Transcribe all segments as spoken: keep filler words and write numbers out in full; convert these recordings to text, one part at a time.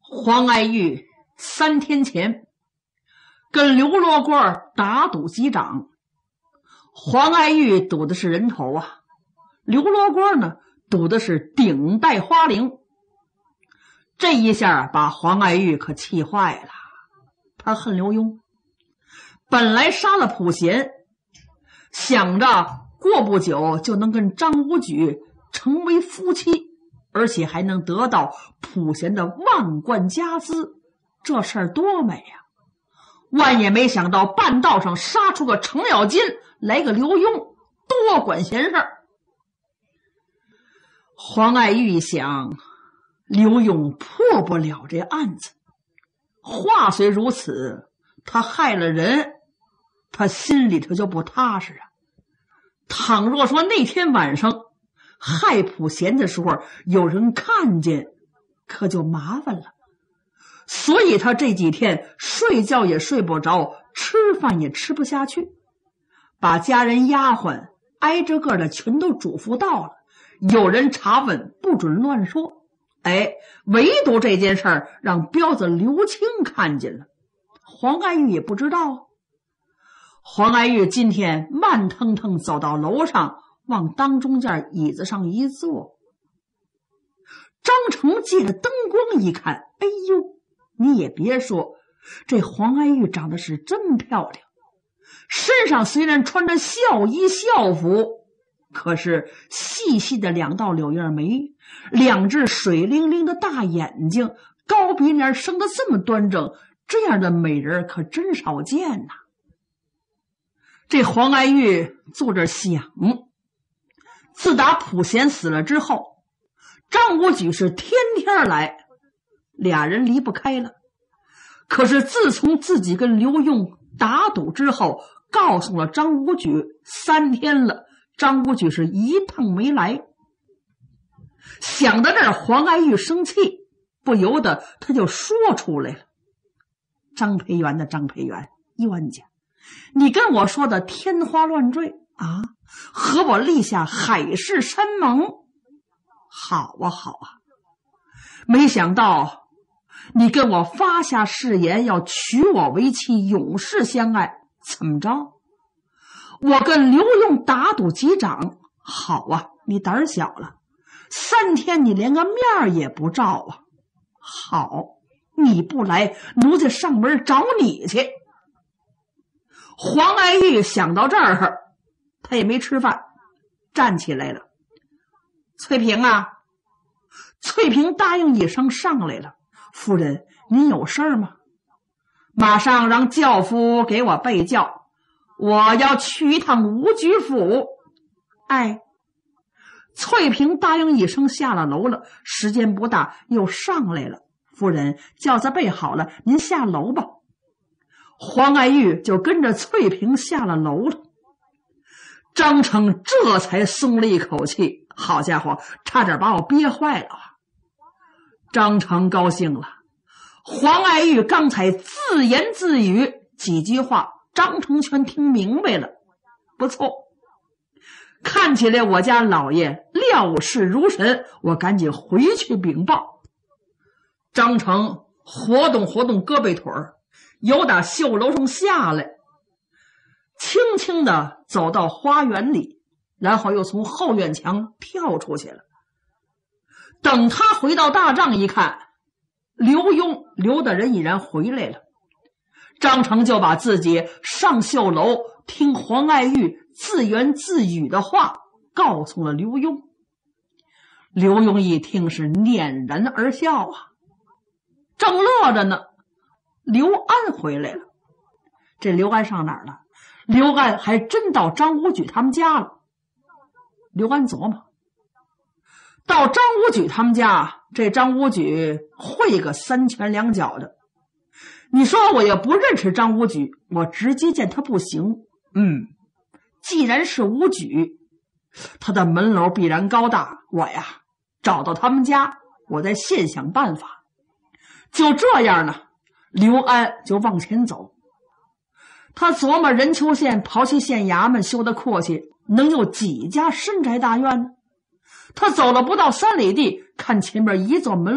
黄爱玉三天前跟刘罗锅打赌击掌，黄爱玉赌的是人头啊，刘罗锅呢赌的是顶戴花翎。这一下把黄爱玉可气坏了，他恨刘墉，本来杀了普贤，想着过不久就能跟张无举成为夫妻，而且还能得到普贤的万贯家资，这事儿多美啊！万也没想到半道上杀出个程咬金，来个刘墉，多管闲事儿。黄爱玉一想，刘墉破不了这案子，话虽如此，他害了人，他心里头就不踏实啊。倘若说那天晚上害普贤的时候有人看见，可就麻烦了。所以他这几天睡觉也睡不着，吃饭也吃不下去，把家人丫鬟挨着个的全都嘱咐到了，有人查问不准乱说。哎，唯独这件事儿让彪子刘青看见了，黄爱玉也不知道。黄爱玉今天慢腾腾走到楼上，往当中间椅子上一坐。张成借着灯光一看，哎呦，你也别说，这黄爱玉长得是真漂亮，身上虽然穿着孝衣孝服，可是细细的两道柳叶眉，两只水灵灵的大眼睛，高鼻梁生得这么端正，这样的美人可真少见呐。这黄爱玉坐着想，自打普贤死了之后，张无举是天天来，俩人离不开了。可是自从自己跟刘墉打赌之后，告诉了张无举三天了，张无举是一趟没来。想到这儿，黄爱玉生气，不由得他就说出来了：张培元的张培元，冤家，你跟我说的天花乱坠啊，和我立下海誓山盟。好啊好啊，没想到你跟我发下誓言要娶我为妻，永世相爱，怎么着？我跟刘墉打赌击掌，好啊，你胆儿小了，三天你连个面也不照啊。好，你不来，奴家上门找你去。黄爱玉想到这儿，他也没吃饭，站起来了。翠萍啊，翠萍答应一声上来了。夫人，您有事儿吗？马上让轿夫给我备轿，我要去一趟武举府。哎，翠萍答应一声下了楼了，时间不大又上来了。夫人，轿子备好了，您下楼吧。黄爱玉就跟着翠萍下了楼了。张成这才松了一口气，好家伙，差点把我憋坏了。张成高兴了，黄爱玉刚才自言自语几句话，张成全听明白了。不错，看起来我家老爷料事如神，我赶紧回去禀报。张成活动活动胳膊腿儿，由打绣楼上下来，轻轻地走到花园里，然后又从后院墙跳出去了。等他回到大帐一看，刘墉刘大人已然回来了。张成就把自己上绣楼听黄爱玉自言自语的话告诉了刘墉。刘墉一听是捻然而笑啊，正乐着呢，刘安回来了。这刘安上哪儿了？刘安还真到张无举他们家了。刘安琢磨，到张无举他们家，这张无举会个三拳两脚的，你说我也不认识张无举，我直接见他不行。嗯，既然是无举，他的门楼必然高大，我呀找到他们家，我再现想办法。就这样呢，刘安就往前走。他琢磨任丘县刨去县衙门修的阔气，能有几家深宅大院呢？他走了不到三里地，看前面一座门楼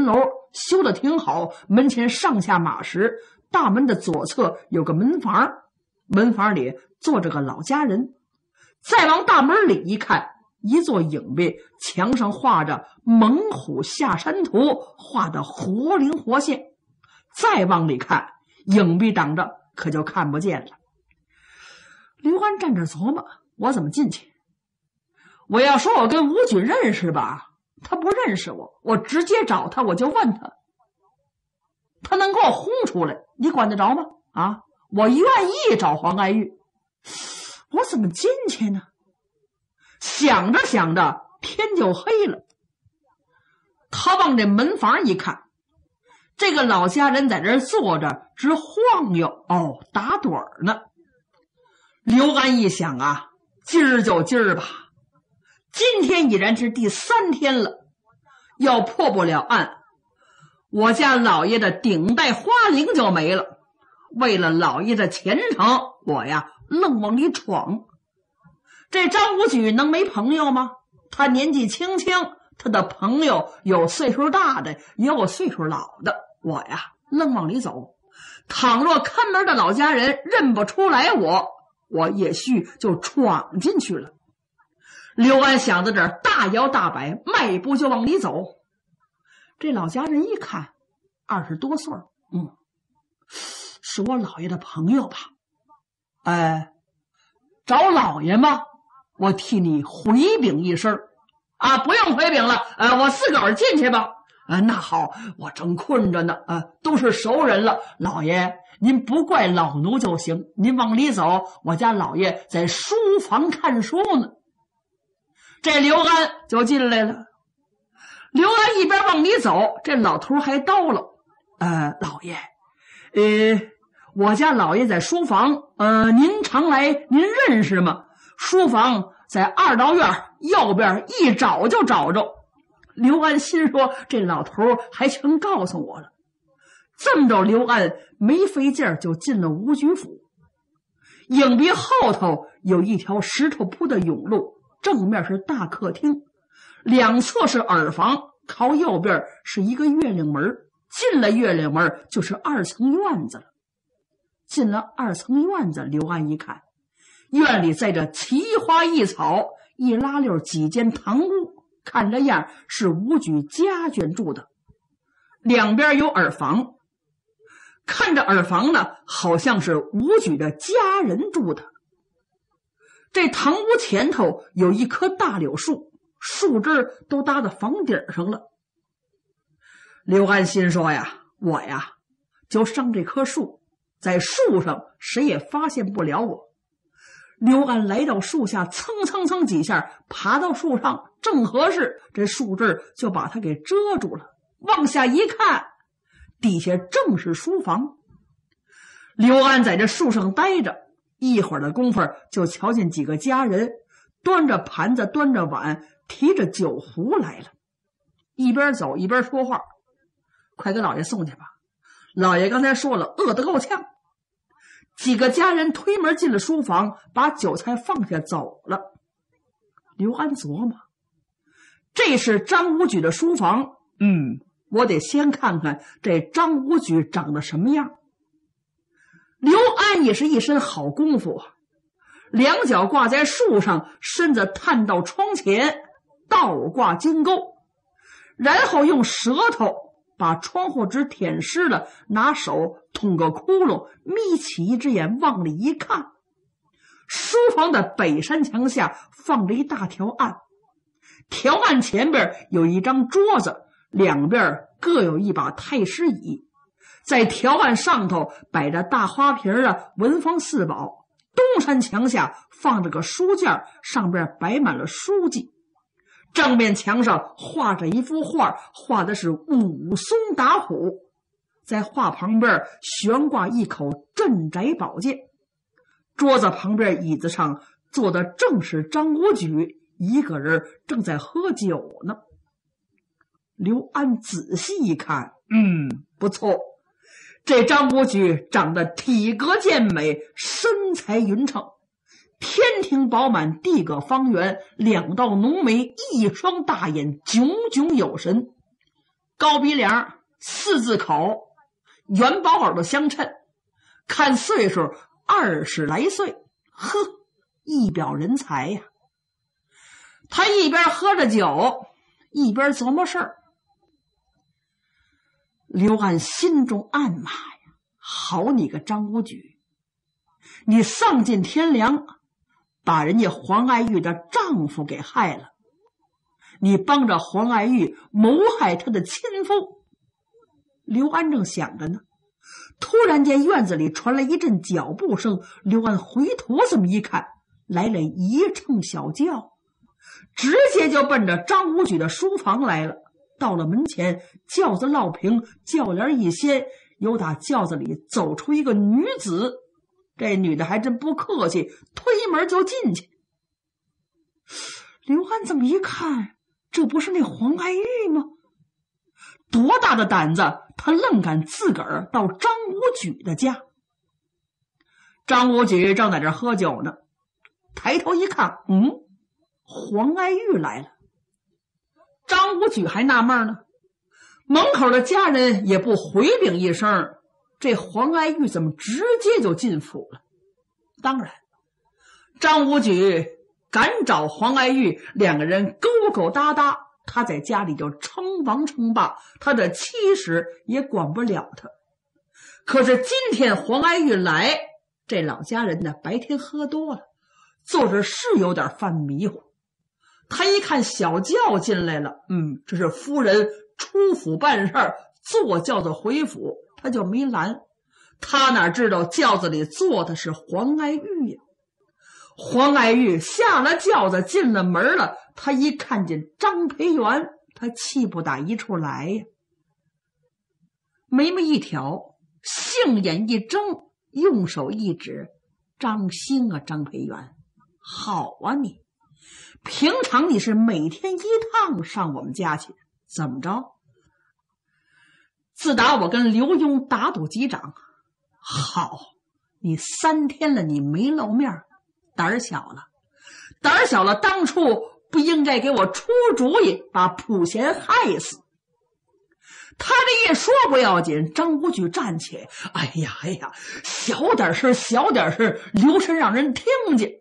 修得挺好，门前上下马石，大门的左侧有个门房，门房里坐着个老家人。再往大门里一看，一座影壁，墙上画着猛虎下山图，画得活灵活现。再往里看，影壁挡着，可就看不见了。刘安站着琢磨，我怎么进去？我要说我跟吴举认识吧，他不认识我，我直接找他，我就问他，他能给我轰出来，你管得着吗？啊，我愿意找黄爱玉，我怎么进去呢？想着想着，天就黑了。他往这门房一看，这个老家人在这儿坐着，直晃悠，哦，打盹儿呢。刘安一想啊，今儿就今儿吧，今天已然是第三天了，要破不了案，我家老爷的顶戴花翎就没了。为了老爷的前程，我呀愣往里闯。这张无举能没朋友吗？他年纪轻轻，他的朋友有岁数大的，也有岁数老的，我呀愣往里走。倘若看门的老家人认不出来我，我也许就闯进去了。刘安想到这儿，大摇大摆，迈步就往里走。这老家人一看，二十多岁，嗯，是我姥爷的朋友吧？哎，找老爷吗？我替你回禀一声啊，不用回禀了，呃，我自个儿进去吧。啊，那好，我正困着呢，啊，都是熟人了，老爷您不怪老奴就行，您往里走，我家老爷在书房看书呢。这刘安就进来了。刘安一边往里走，这老头还叨唠，呃，老爷，呃，我家老爷在书房，呃，您常来，您认识吗？书房在二道院右边，一找就找着。刘安心说，这老头还全告诉我了。这么着，刘安没费劲儿就进了吴举府。影壁后头有一条石头铺的甬路，正面是大客厅，两侧是耳房，靠右边是一个月亮门，进了月亮门就是二层院子了。进了二层院子，刘安一看，院里载着奇花异草，一拉溜几间堂屋，看着样是吴举家眷住的。两边有耳房，看着耳房呢，好像是吴举的家人住的。这堂屋前头有一棵大柳树，树枝都搭到房顶上了。刘安心说呀，我呀就上这棵树，在树上谁也发现不了我。刘安来到树下，蹭蹭蹭几下爬到树上，正合适，这树枝就把他给遮住了。往下一看，底下正是书房。刘安在这树上待着，一会儿的功夫就瞧见几个家人端着盘子端着碗提着酒壶来了，一边走一边说话，快给老爷送去吧，老爷刚才说了，饿得够呛。几个家人推门进了书房，把酒菜放下走了。刘安琢磨，这是张无举的书房，嗯，我得先看看这张无举长得什么样。刘安也是一身好功夫啊，两脚挂在树上，身子探到窗前，倒挂金钩，然后用舌头把窗户纸舔湿了，拿手捅个窟窿，眯起一只眼往里一看，书房的北山墙下放着一大条案，条案前边有一张桌子，两边各有一把太师椅，在条案上头摆着大花瓶啊，文房四宝。东山墙下放着个书架，上边摆满了书籍。正面墙上画着一幅画，画的是武松打虎，在画旁边悬挂一口镇宅宝剑。桌子旁边椅子上坐的正是张无举，一个人正在喝酒呢。刘安仔细一看，嗯，不错，这张无举长得体格健美，身材匀称，天庭饱满，地阁方圆，两道浓眉，一双大眼，炯炯有神，高鼻梁， 四字口，元宝耳朵相称，看岁数二十来岁，呵，一表人才呀。他一边喝着酒，一边琢磨事儿。刘安心中暗骂呀，好你个张无举，你丧尽天良，把人家黄爱玉的丈夫给害了，你帮着黄爱玉谋害他的亲夫。刘安正想着呢，突然间院子里传来一阵脚步声，刘安回头这么一看，来了一乘小轿，直接就奔着张无举的书房来了。到了门前，轿子落平，轿帘一掀，由打轿子里走出一个女子。这女的还真不客气，推门就进去。刘安这么一看，这不是那黄爱玉吗？多大的胆子，他愣敢自个儿到张无举的家。张无举正在这喝酒呢，抬头一看，嗯，黄爱玉来了。张无举还纳闷呢，门口的家人也不回禀一声，这黄爱玉怎么直接就进府了？当然，张无举赶找黄爱玉，两个人勾勾搭搭，他在家里就称王称霸，他的妻室也管不了他。可是今天黄爱玉来，这老家人呢，白天喝多了，坐着是有点犯迷糊。他一看小轿进来了，嗯，这是夫人出府办事儿，坐轿子回府，他就没拦。他哪知道轿子里坐的是黄爱玉呀？黄爱玉下了轿子，进了门了。他一看见张培元，他气不打一处来呀。眉毛一挑，杏眼一睁，用手一指：“张兴啊，张培元，好啊你！平常你是每天一趟上我们家去，怎么着？自打我跟刘墉打赌击掌，好，你三天了你没露面，胆儿小了，胆儿小了，当初不应该给我出主意把普贤害死。”他这一说不要紧，张无举站起来，哎呀哎呀，小点声小点声，留神让人听见。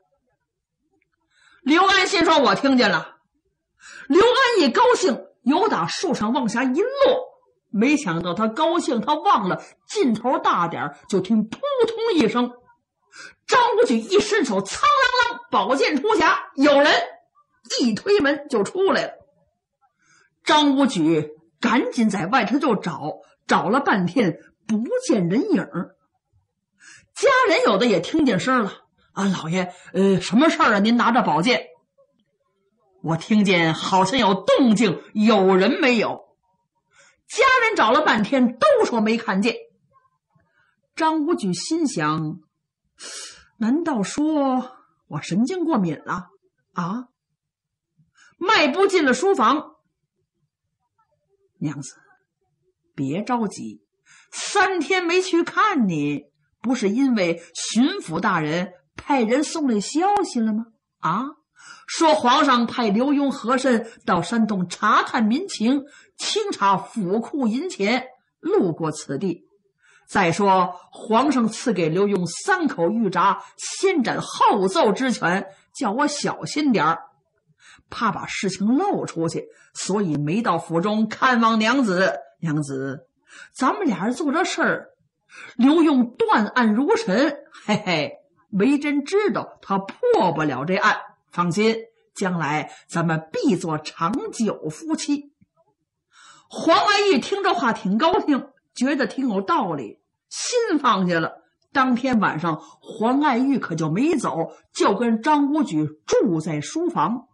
刘安心说我听见了。刘安一高兴，由打树上往下一落，没想到他高兴，他忘了劲头大点，就听扑通一声，张无举一伸手，苍啷啷，宝剑出匣，有人，一推门就出来了。张无举赶紧在外头就找，找了半天不见人影。家人有的也听见声了，啊，老爷，呃，什么事儿啊？您拿着宝剑。我听见好像有动静，有人没有？家人找了半天都说没看见。张无举心想，难道说我神经过敏了啊？迈步进了书房。娘子，别着急，三天没去看你，不是因为巡抚大人派人送来消息了吗？啊，说皇上派刘墉和珅到山东查看民情，清查府库银钱，路过此地。再说皇上赐给刘墉三口玉札，先斩后奏之权，叫我小心点儿，怕把事情漏出去，所以没到府中看望娘子。娘子，咱们俩人做这事儿，刘墉断案如神，嘿嘿，为真知道他破不了这案。放心，将来咱们必做长久夫妻。黄爱玉听这话挺高兴，觉得挺有道理，心放下了。当天晚上黄爱玉可就没走，就跟张无举住在书房。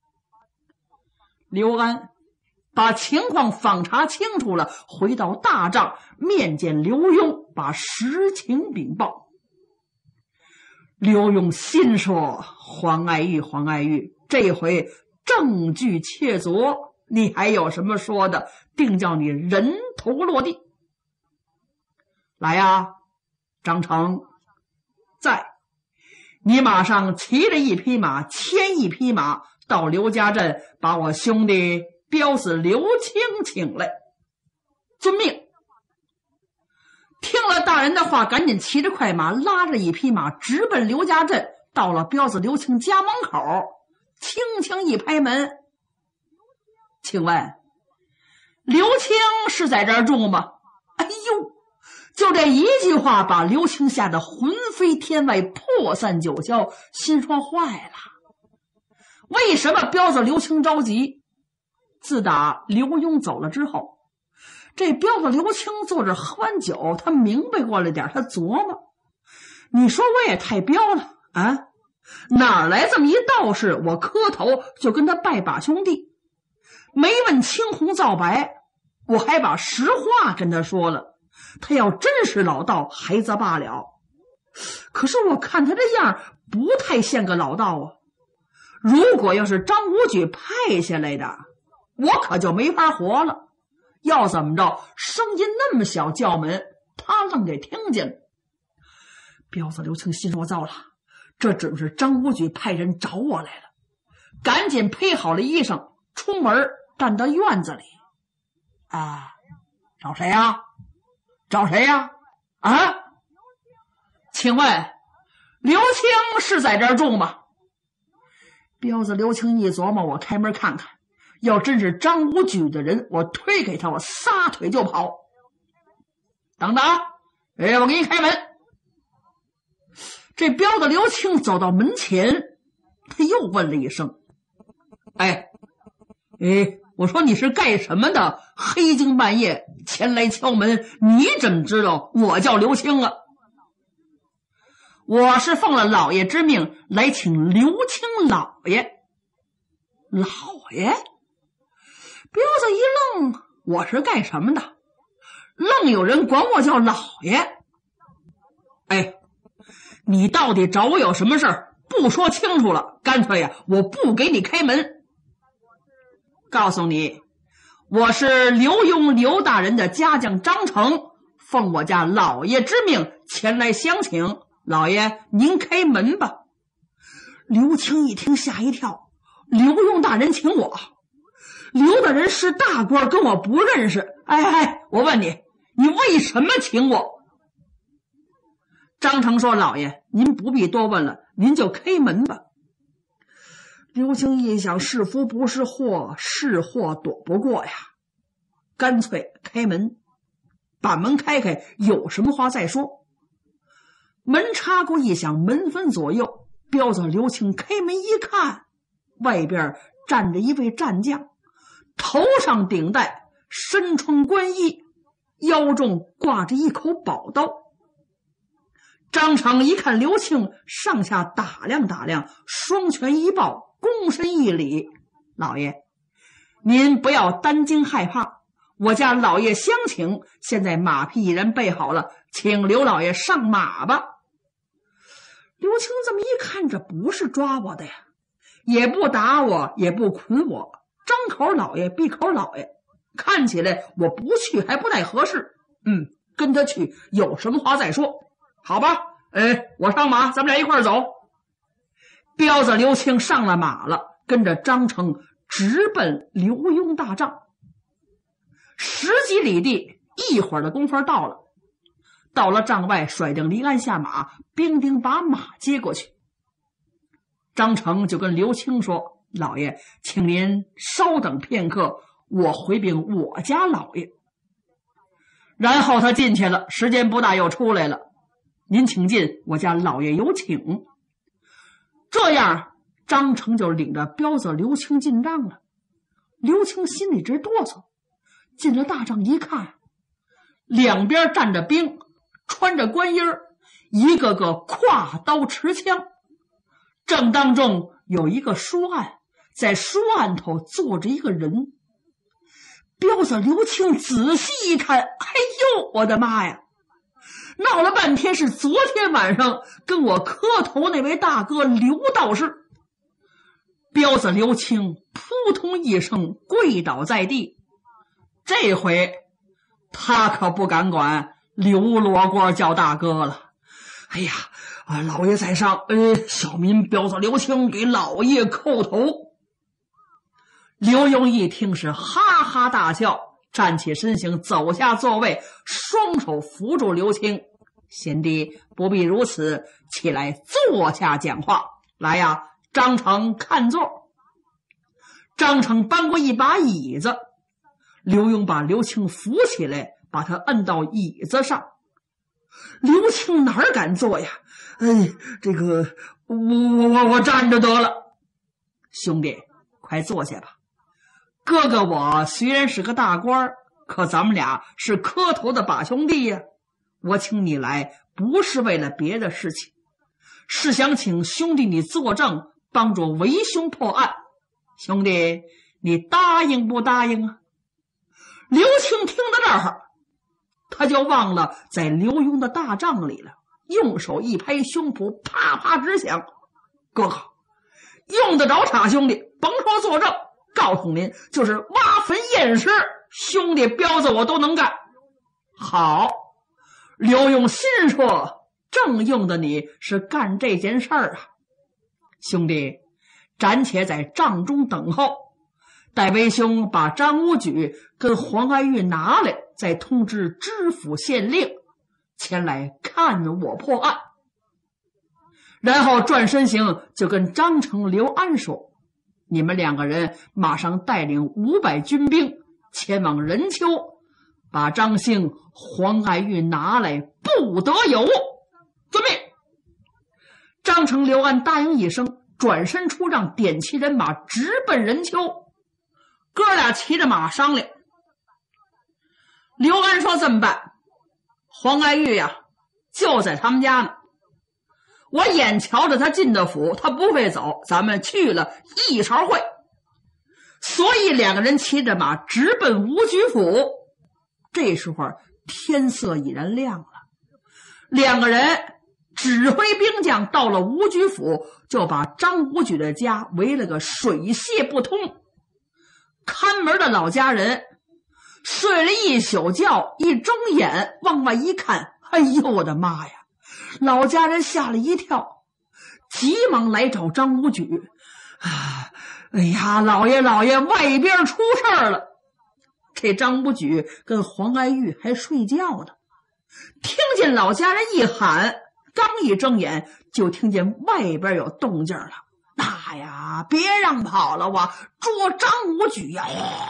刘安把情况访查清楚了，回到大帐面见刘墉，把实情禀报。刘墉心说，黄爱玉黄爱玉，这回证据确凿，你还有什么说的？定叫你人头落地。来呀，张成在，你马上骑着一匹马，牵一匹马到刘家镇，把我兄弟彪子刘青请来。 遵命。听了大人的话，赶紧骑着快马，拉着一匹马，直奔刘家镇。到了彪子刘青家门口，轻轻一拍门：“请问刘青是在这儿住吗？”哎呦，就这一句话把刘青吓得魂飞天外，破散九霄，心说坏了，为什么彪子刘青着急？自打刘墉走了之后，这彪子刘青坐着喝完酒，他明白过来点，他琢磨，你说我也太彪了啊！哪来这么一道士，我磕头就跟他拜把兄弟，没问青红皂白，我还把实话跟他说了，他要真是老道还则罢了，可是我看他这样不太像个老道啊。如果要是张无举派下来的，我可就没法活了。要怎么着，声音那么小叫门，他愣给听见了。彪子刘青心说糟了，这准是张无举派人找我来了，赶紧披好了衣裳，出门站到院子里。啊，找谁呀？找谁呀？啊？请问刘青是在这儿住吗？彪子刘青一琢磨，我开门看看，要真是张无举的人，我推给他，我撒腿就跑。等等，哎，我给你开门。这彪子刘青走到门前，他又问了一声：“哎，哎，我说你是干什么的？黑更半夜前来敲门，你怎么知道我叫刘青啊？”“我是奉了老爷之命来请刘青老爷。”“老爷？”彪子一愣，我是干什么的？愣有人管我叫老爷？哎，你到底找我有什么事儿？不说清楚了，干脆呀，我不给你开门。告诉你，我是刘墉刘大人的家将张成，奉我家老爷之命前来相请，老爷您开门吧。刘青一听吓一跳，刘墉大人请我？刘大人是大官，跟我不认识。哎哎，我问你，你为什么请我？张成说：“老爷，您不必多问了，您就开门吧。”刘青一想，是福不是祸，是祸躲不过呀，干脆开门，把门开开，有什么话再说。门插过一响，门分左右，彪子刘青开门一看，外边站着一位战将，头上顶戴身穿官衣，腰中挂着一口宝刀。张成一看刘青，上下打量打量，双拳一抱，躬身一礼：“老爷，您不要担惊害怕，我家老爷相请，现在马匹已然备好了，请刘老爷上马吧。”刘青这么一看，这不是抓我的呀，也不打我，也不捆我，张口老爷闭口老爷，看起来我不去还不太合适。嗯，跟他去，有什么话再说。好吧，哎，我上马，咱们俩一块儿走。彪子刘青上了马了，跟着张成直奔刘墉大帐。十几里地，一会儿的功夫到了。到了帐外，甩定离鞍下马，兵丁把马接过去。张成就跟刘青说：“老爷，请您稍等片刻，我回禀我家老爷。”然后他进去了，时间不大又出来了：“您请进，我家老爷有请。”这样，张成就领着彪子刘青进帐了。刘青心里直哆嗦，进了大帐一看，两边站着兵，穿着官衣，一个个挎刀持枪。正当中有一个书案，在书案头坐着一个人。彪子刘青仔细一看，哎呦，我的妈呀！闹了半天是昨天晚上跟我磕头那位大哥刘道士。彪子刘青扑通一声跪倒在地，这回他可不敢管刘罗锅叫大哥了。哎呀，啊，老爷在上，呃，小民彪子刘青给老爷叩头。刘墉一听是哈哈大笑， 站起身形，走下座位，双手扶住刘青。贤弟不必如此，起来坐下讲话。来呀，张成看座。张成搬过一把椅子，刘墉把刘青扶起来，把他摁到椅子上。刘青哪敢坐呀？哎，这个我我我我站着得了。兄弟，快坐下吧。哥哥我虽然是个大官，可咱们俩是磕头的把兄弟呀。我请你来不是为了别的事情，是想请兄弟你作证，帮助为兄破案。兄弟，你答应不答应啊？刘青听到这儿，他就忘了在刘墉的大帐里了，用手一拍胸脯，啪啪直响。哥哥，用得着差兄弟，甭说作证，告诉您，就是挖坟验尸，兄弟彪子我都能干。好，刘墉心说，正用的你是干这件事儿啊。兄弟，暂且在帐中等候，待为兄把张无举跟黄爱玉拿来，再通知知府县令前来看我破案。然后转身行，就跟张成、刘安说，你们两个人马上带领五百军兵前往任丘，把张兴、黄爱玉拿来，不得有误。遵命。张成、刘安答应一声，转身出帐，点齐人马，直奔任丘。哥俩骑着马商量。刘安说这么办，黄爱玉呀、啊、就在他们家呢，我眼瞧着他进的府，他不会走，咱们去了一朝会。所以两个人骑着马直奔武举府。这时候天色已然亮了，两个人指挥兵将到了武举府，就把张武举的家围了个水泄不通。看门的老家人睡了一宿觉，一睁眼往外一看，哎呦我的妈呀！老家人吓了一跳，急忙来找张武举。啊，哎呀，老爷老爷，外边出事儿了！这张武举跟黄爱玉还睡觉呢，听见老家人一喊，刚一睁眼就听见外边有动静了。大呀，别让跑了啊，捉张武举呀！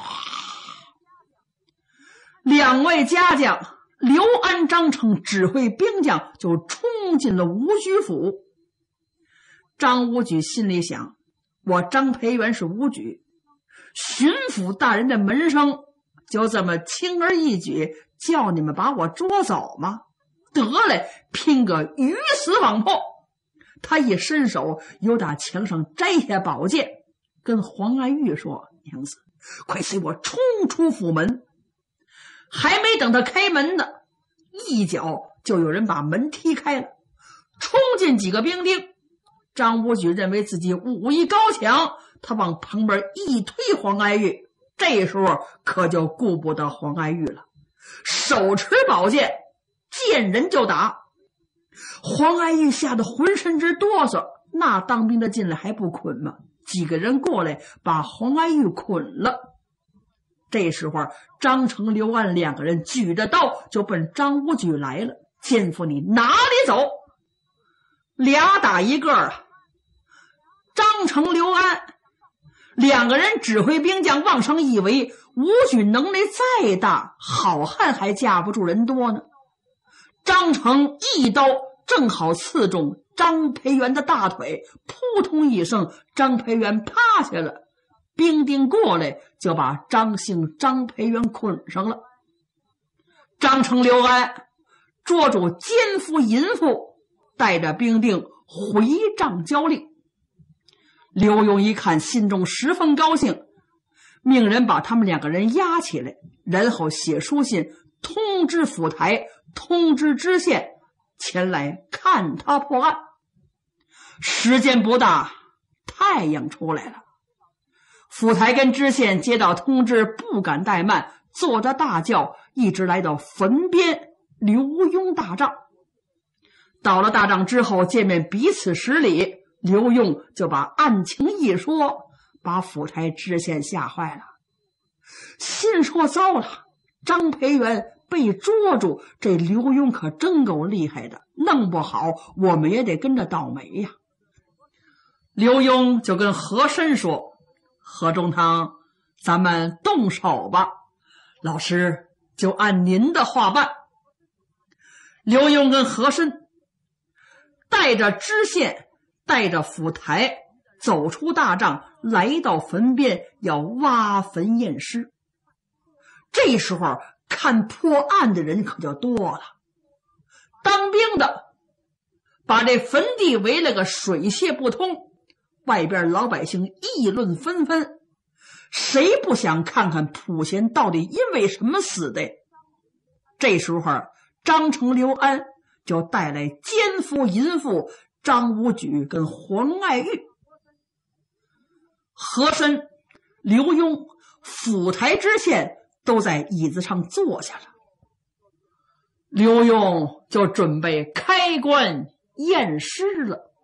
两位家将刘安、张成指挥兵将就冲进了武举府。张武举心里想，我张培元是武举，巡抚大人的门生，就这么轻而易举叫你们把我捉走吗？得嘞，拼个鱼死网破！他一伸手，由打墙上摘下宝剑，跟黄爱玉说：“娘子，快随我冲出府门！”还没等他开门呢，一脚就有人把门踢开了，冲进几个兵丁。张武举认为自己武艺高强，他往旁边一推黄爱玉，这时候可就顾不得黄爱玉了，手持宝剑，见人就打。黄爱玉吓得浑身直哆嗦，那当兵的进来还不捆吗？几个人过来把黄爱玉捆了。这时候张成、刘安两个人举着刀就奔张武举来了。奸夫，你哪里走？俩打一个啊！张成、刘安两个人指挥兵将往上一围，武举能力再大，好汉还架不住人多呢。张成一刀正好刺中张培元的大腿，扑通一声，张培元趴下了。兵丁过来就把张姓、张培元捆上了。张成、刘安捉住奸夫淫妇，带着兵丁回帐交令。刘墉一看，心中十分高兴，命人把他们两个人押起来，然后写书信通知府台，通知知县前来看他破案。时间不大，太阳出来了。府台跟知县接到通知，不敢怠慢，坐着大轿一直来到坟边刘墉大帐。到了大帐之后，见面彼此施礼，刘墉就把案情一说，把府台知县吓坏了，心说糟了， 张培元被捉住，这刘墉可真够厉害的，弄不好我们也得跟着倒霉呀。刘墉就跟和珅说：“何中堂，咱们动手吧，老师就按您的话办。”刘墉跟和珅带着知县，带着府台，走出大帐，来到坟边，要挖坟验尸。这时候看破案的人可就多了，当兵的把这坟地围了个水泄不通，外边老百姓议论纷纷，谁不想看看普贤到底因为什么死的？这时候张成、刘安就带来奸夫淫妇张无举跟黄爱玉。和珅、刘墉、府台知县都在椅子上坐下了，刘墉就准备开棺验尸了。